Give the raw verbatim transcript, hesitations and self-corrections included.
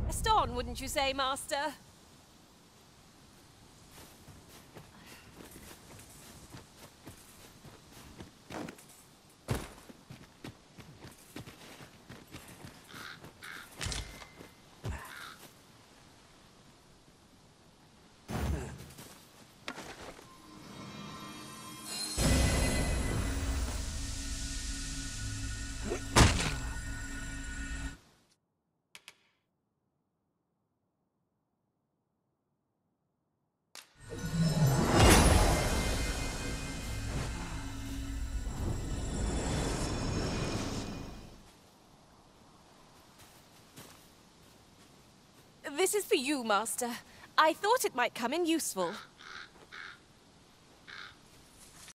Pressed on, wouldn't you say, Master? This is for you, Master. I thought it might come in useful.